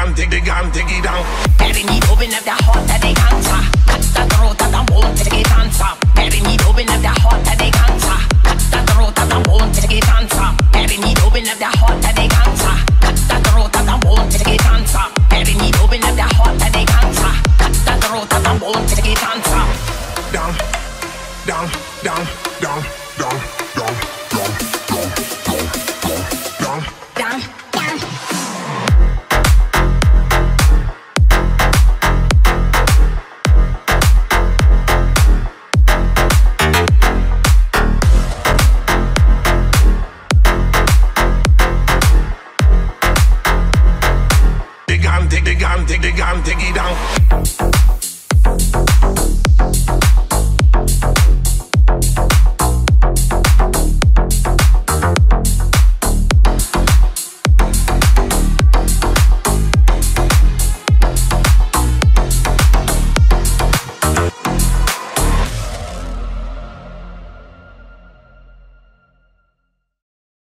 dig it down. Mary mi dove nella hotta di canza, catta trota da monte che danza. Mary mi dove nella hotta di canza, catta trota da monte che danza. Mary mi dove nella hotta di canza, catta trota da monte che danza. Mary mi dove nella hotta di canza, catta trota da monte che danza. Down, down, down, down, down, down, down, down, down, down, down, down. dig it down.